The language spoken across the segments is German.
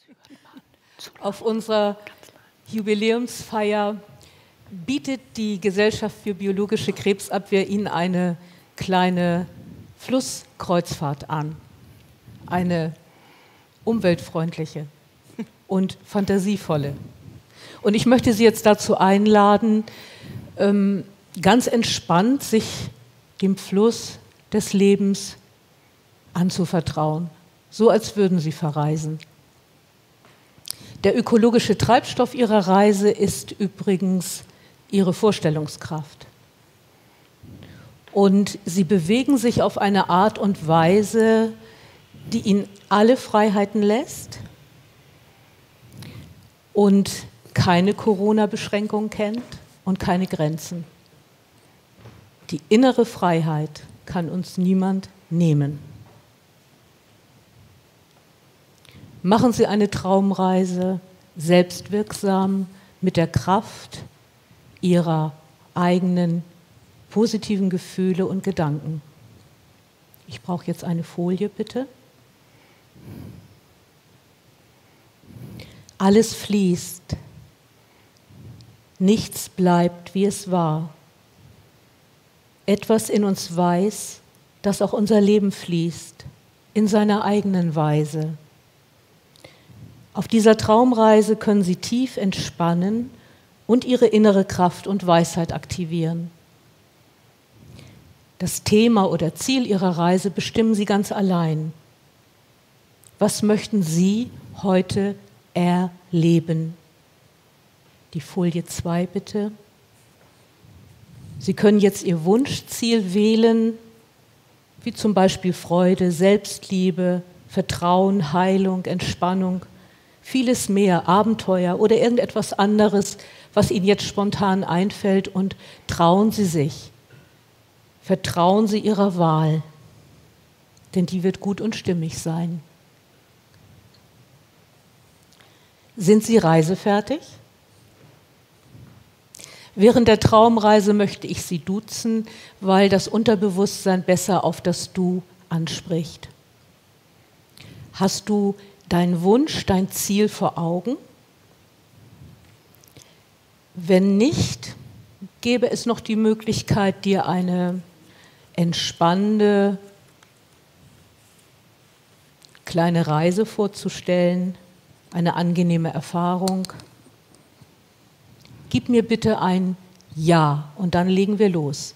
Auf unserer Jubiläumsfeier bietet die Gesellschaft für biologische Krebsabwehr Ihnen eine kleine Flusskreuzfahrt an. Eine umweltfreundliche und fantasievolle. Und ich möchte Sie jetzt dazu einladen, ganz entspannt sich dem Fluss des Lebens anzuvertrauen, so als würden Sie verreisen. Der ökologische Treibstoff Ihrer Reise ist übrigens Ihre Vorstellungskraft. Und Sie bewegen sich auf eine Art und Weise, die Ihnen alle Freiheiten lässt und keine Corona-Beschränkungen kennt und keine Grenzen. Die innere Freiheit kann uns niemand nehmen. Machen Sie eine Traumreise, selbstwirksam, mit der Kraft Ihrer eigenen positiven Gefühle und Gedanken. Ich brauche jetzt eine Folie, bitte. Alles fließt. Nichts bleibt, wie es war. Etwas in uns weiß, dass auch unser Leben fließt, in seiner eigenen Weise. Auf dieser Traumreise können Sie tief entspannen und Ihre innere Kraft und Weisheit aktivieren. Das Thema oder Ziel Ihrer Reise bestimmen Sie ganz allein. Was möchten Sie heute erleben? Die Folie 2 bitte. Sie können jetzt Ihr Wunschziel wählen, wie zum Beispiel Freude, Selbstliebe, Vertrauen, Heilung, Entspannung, vieles mehr, Abenteuer oder irgendetwas anderes, was Ihnen jetzt spontan einfällt, und trauen Sie sich. Vertrauen Sie Ihrer Wahl, denn die wird gut und stimmig sein. Sind Sie reisefertig? Während der Traumreise möchte ich Sie duzen, weil das Unterbewusstsein besser auf das Du anspricht. Hast du deinen Wunsch, dein Ziel vor Augen? Wenn nicht, gäbe es noch die Möglichkeit, dir eine entspannende kleine Reise vorzustellen, eine angenehme Erfahrung. Gib mir bitte ein Ja und dann legen wir los.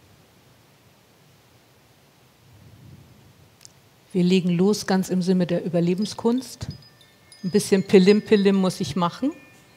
Wir legen los ganz im Sinne der Überlebenskunst. Ein bisschen Pilim-Pilim muss ich machen.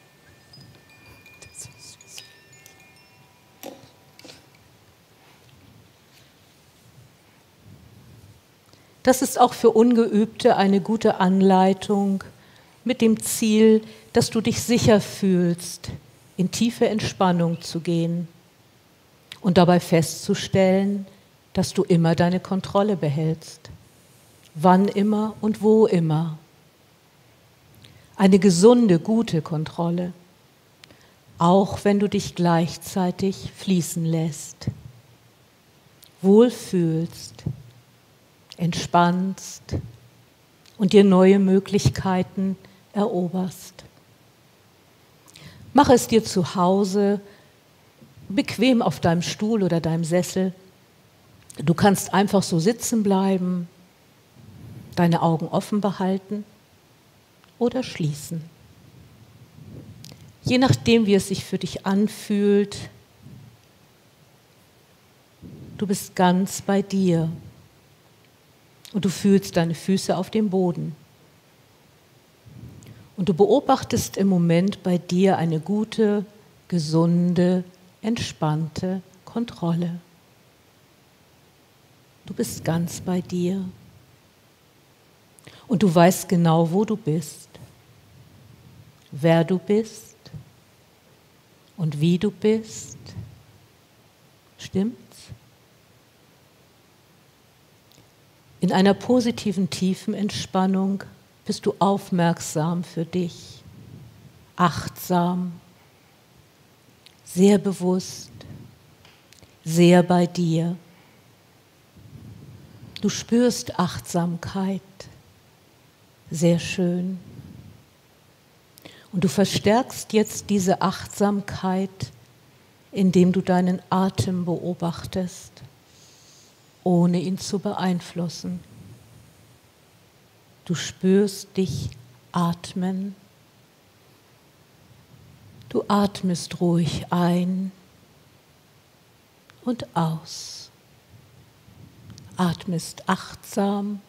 Das ist auch für Ungeübte eine gute Anleitung mit dem Ziel, dass du dich sicher fühlst, in tiefe Entspannung zu gehen und dabei festzustellen, dass du immer deine Kontrolle behältst. Wann immer und wo immer. Eine gesunde, gute Kontrolle, auch wenn du dich gleichzeitig fließen lässt, wohlfühlst, entspannst und dir neue Möglichkeiten eroberst. Mach es dir zu Hause bequem auf deinem Stuhl oder deinem Sessel. Du kannst einfach so sitzen bleiben, deine Augen offen behalten oder schließen. Je nachdem, wie es sich für dich anfühlt, du bist ganz bei dir und du fühlst deine Füße auf dem Boden. Und du beobachtest im Moment bei dir eine gute, gesunde, entspannte Kontrolle. Du bist ganz bei dir. Und du weißt genau, wo du bist, wer du bist und wie du bist. Stimmt's? In einer positiven, tiefen Entspannung bist du aufmerksam für dich, achtsam, sehr bewusst, sehr bei dir. Du spürst Achtsamkeit. Sehr schön. Und du verstärkst jetzt diese Achtsamkeit, indem du deinen Atem beobachtest, ohne ihn zu beeinflussen. Du spürst dich atmen. Du atmest ruhig ein und aus. Atmest achtsam.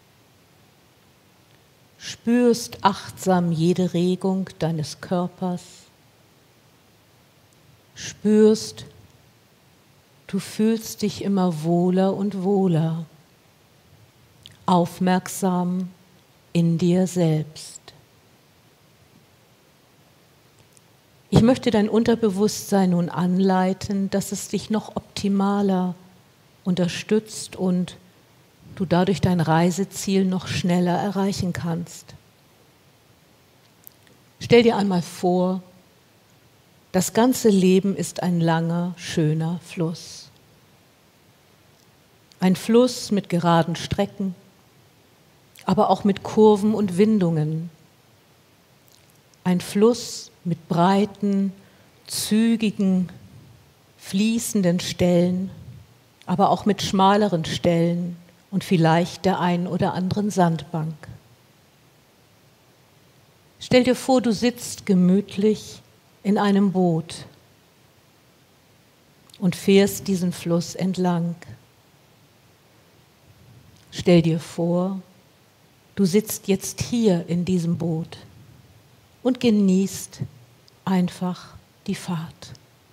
Spürst achtsam jede Regung deines Körpers. Spürst, du fühlst dich immer wohler und wohler, aufmerksam in dir selbst. Ich möchte dein Unterbewusstsein nun anleiten, dass es dich noch optimaler unterstützt und du dadurch dein Reiseziel noch schneller erreichen kannst. Stell dir einmal vor, das ganze Leben ist ein langer, schöner Fluss. Ein Fluss mit geraden Strecken, aber auch mit Kurven und Windungen. Ein Fluss mit breiten, zügigen, fließenden Stellen, aber auch mit schmaleren Stellen und vielleicht der einen oder anderen Sandbank. Stell dir vor, du sitzt gemütlich in einem Boot und fährst diesen Fluss entlang. Stell dir vor, du sitzt jetzt hier in diesem Boot und genießt einfach die Fahrt.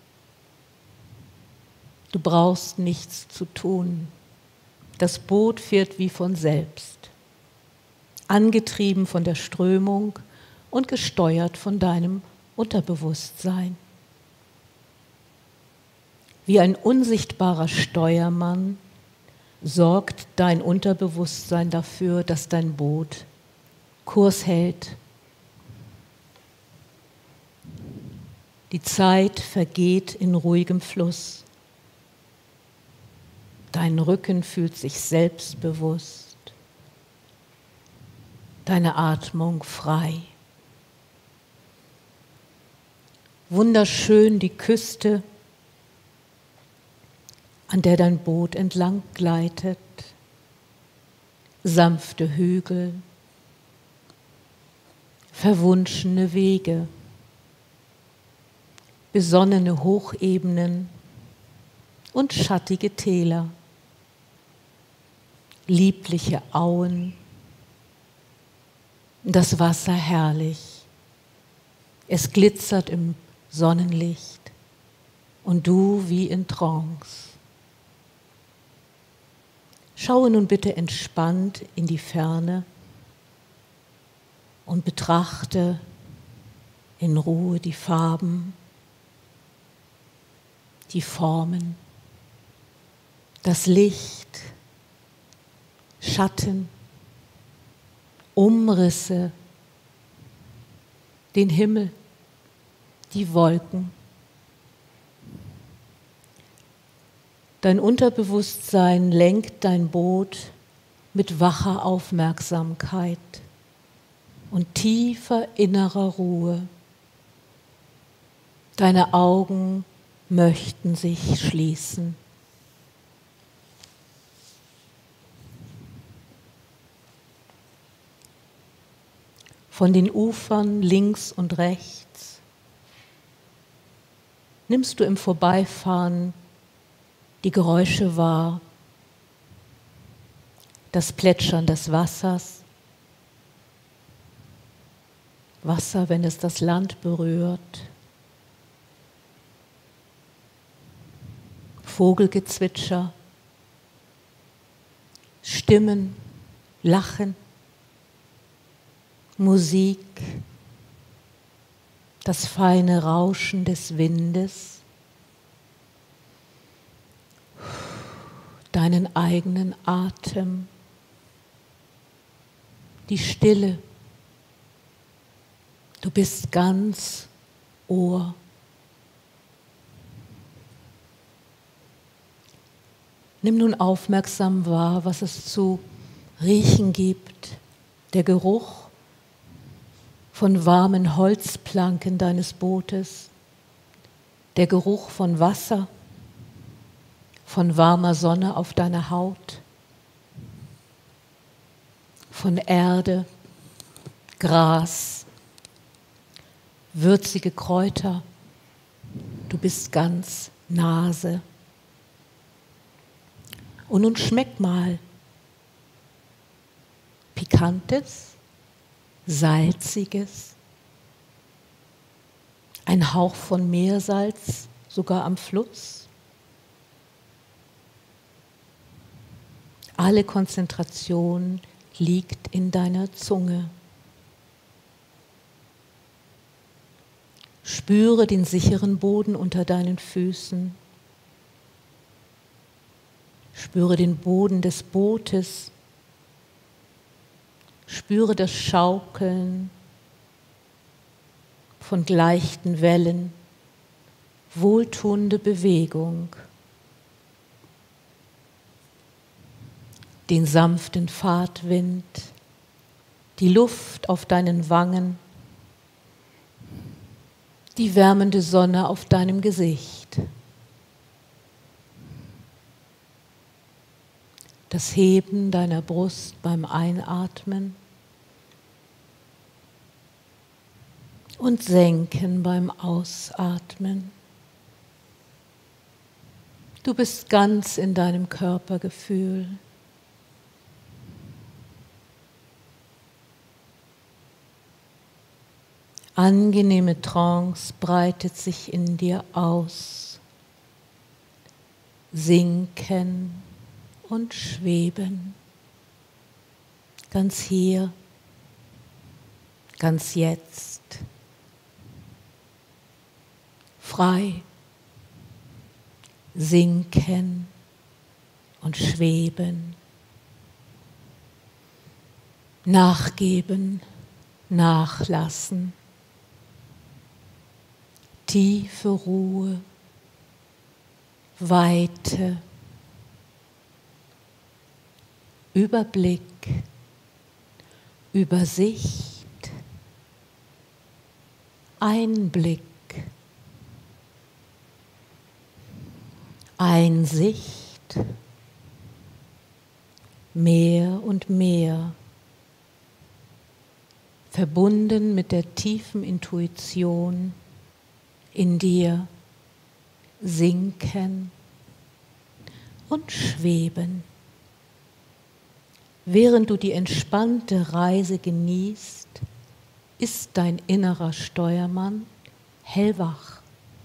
Du brauchst nichts zu tun. Das Boot fährt wie von selbst, angetrieben von der Strömung und gesteuert von deinem Unterbewusstsein. Wie ein unsichtbarer Steuermann sorgt dein Unterbewusstsein dafür, dass dein Boot Kurs hält. Die Zeit vergeht in ruhigem Fluss. Dein Rücken fühlt sich selbstbewusst. Deine Atmung frei. Wunderschön die Küste, an der dein Boot entlang gleitet. Sanfte Hügel, verwunschene Wege, besonnene Hochebenen und schattige Täler, liebliche Auen, das Wasser herrlich. Es glitzert im Sonnenlicht und du wie in Trance. Schaue nun bitte entspannt in die Ferne und betrachte in Ruhe die Farben, die Formen, das Licht, Schatten, Umrisse, den Himmel, die Wolken. Dein Unterbewusstsein lenkt dein Boot mit wacher Aufmerksamkeit und tiefer innerer Ruhe. Deine Augen möchten sich schließen. Von den Ufern links und rechts nimmst du im Vorbeifahren die Geräusche wahr, das Plätschern des Wassers, Wasser, wenn es das Land berührt, Vogelgezwitscher, Stimmen, Lachen, Musik, das feine Rauschen des Windes, deinen eigenen Atem, die Stille. Du bist ganz Ohr. Nimm nun aufmerksam wahr, was es zu riechen gibt. Der Geruch von warmen Holzplanken deines Bootes, der Geruch von Wasser, von warmer Sonne auf deiner Haut, von Erde, Gras, würzige Kräuter. Du bist ganz Nase. Und nun schmeck mal. Pikantes, Salziges, ein Hauch von Meersalz, sogar am Fluss. Alle Konzentration liegt in deiner Zunge. Spüre den sicheren Boden unter deinen Füßen. Spüre den Boden des Bootes. Spüre das Schaukeln von leichten Wellen, wohltuende Bewegung, den sanften Fahrtwind, die Luft auf deinen Wangen, die wärmende Sonne auf deinem Gesicht, das Heben deiner Brust beim Einatmen und Senken beim Ausatmen. Du bist ganz in deinem Körpergefühl. Angenehme Trance breitet sich in dir aus. Sinken und schweben. Ganz hier, ganz jetzt. Frei. Sinken und schweben. Nachgeben, nachlassen. Tiefe Ruhe, Weite, Überblick, Übersicht, Einblick, Einsicht, mehr und mehr, verbunden mit der tiefen Intuition in dir, sinken und schweben. Während du die entspannte Reise genießt, ist dein innerer Steuermann hellwach.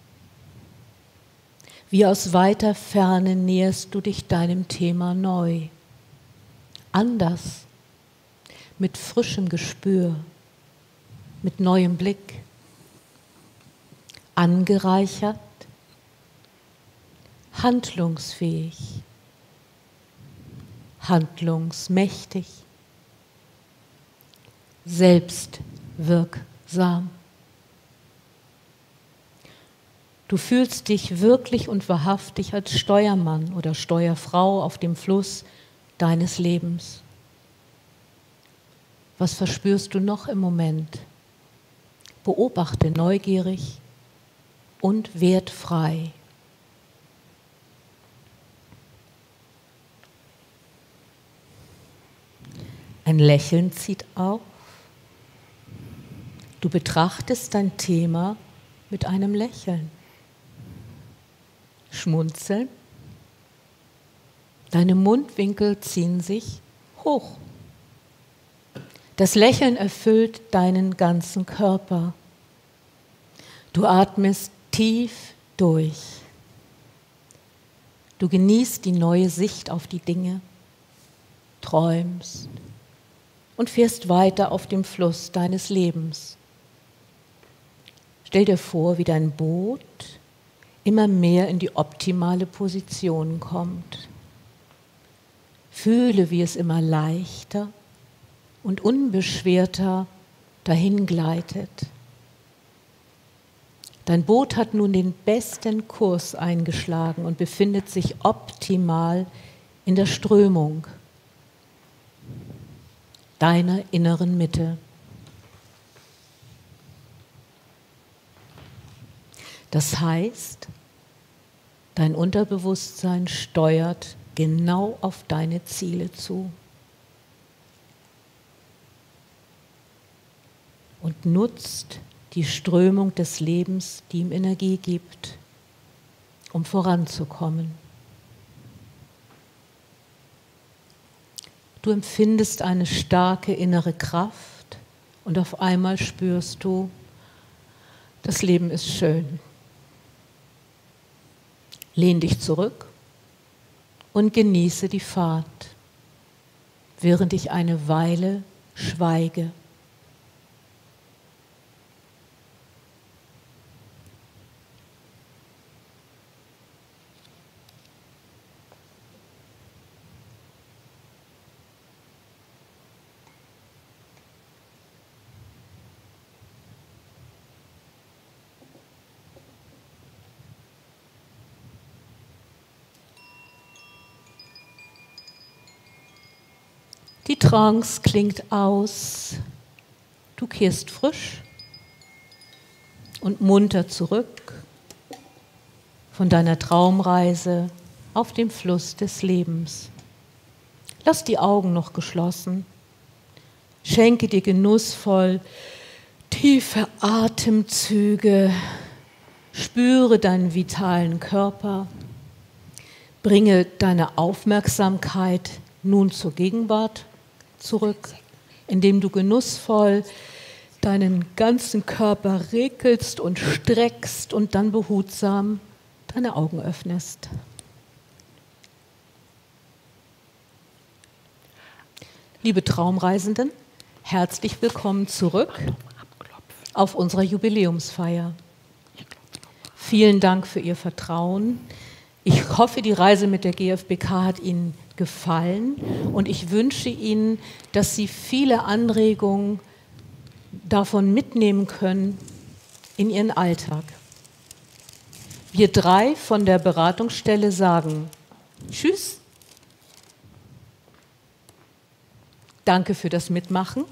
Wie aus weiter Ferne näherst du dich deinem Thema neu, anders, mit frischem Gespür, mit neuem Blick, angereichert, handlungsfähig, handlungsmächtig, selbstwirksam. Du fühlst dich wirklich und wahrhaftig als Steuermann oder Steuerfrau auf dem Fluss deines Lebens. Was verspürst du noch im Moment? Beobachte neugierig und wertfrei. Ein Lächeln zieht auf. Du betrachtest dein Thema mit einem Lächeln. Schmunzeln. Deine Mundwinkel ziehen sich hoch. Das Lächeln erfüllt deinen ganzen Körper. Du atmest tief durch. Du genießt die neue Sicht auf die Dinge, träumst und fährst weiter auf dem Fluss deines Lebens. Stell dir vor, wie dein Boot immer mehr in die optimale Position kommt. Fühle, wie es immer leichter und unbeschwerter dahin gleitet. Dein Boot hat nun den besten Kurs eingeschlagen und befindet sich optimal in der Strömung deiner inneren Mitte. Das heißt, dein Unterbewusstsein steuert genau auf deine Ziele zu und nutzt die Strömung des Lebens, die ihm Energie gibt, um voranzukommen. Du empfindest eine starke innere Kraft und auf einmal spürst du, das Leben ist schön. Lehn dich zurück und genieße die Fahrt, während ich eine Weile schweige. Die Trance klingt aus, du kehrst frisch und munter zurück von deiner Traumreise auf dem Fluss des Lebens. Lass die Augen noch geschlossen, schenke dir genussvoll tiefe Atemzüge, spüre deinen vitalen Körper, bringe deine Aufmerksamkeit nun zur Gegenwart zurück, indem du genussvoll deinen ganzen Körper regelst und streckst und dann behutsam deine Augen öffnest. Liebe Traumreisenden, herzlich willkommen zurück auf unserer Jubiläumsfeier. Vielen Dank für Ihr Vertrauen. Ich hoffe, die Reise mit der GfBK hat Ihnen gefallen und ich wünsche Ihnen, dass Sie viele Anregungen davon mitnehmen können in Ihren Alltag. Wir drei von der Beratungsstelle sagen Tschüss, danke für das Mitmachen,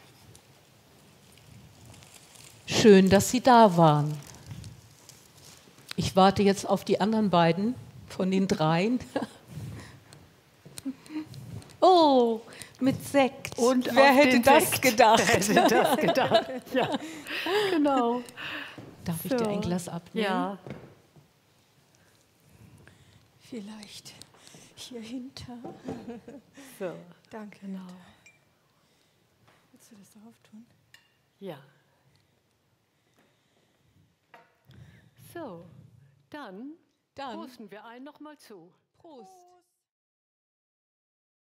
schön, dass Sie da waren. Ich warte jetzt auf die anderen beiden von den dreien. Oh, mit Sekt. Und wer hätte das Sekt. gedacht? Wer hätte das gedacht? Ja, genau. Darf ich dir ein Glas abnehmen? Ja. Vielleicht hier hinter. So. Danke. Genau. Willst du das drauf tun? Ja. So, dann Dann posten wir einen noch mal zu. Prost.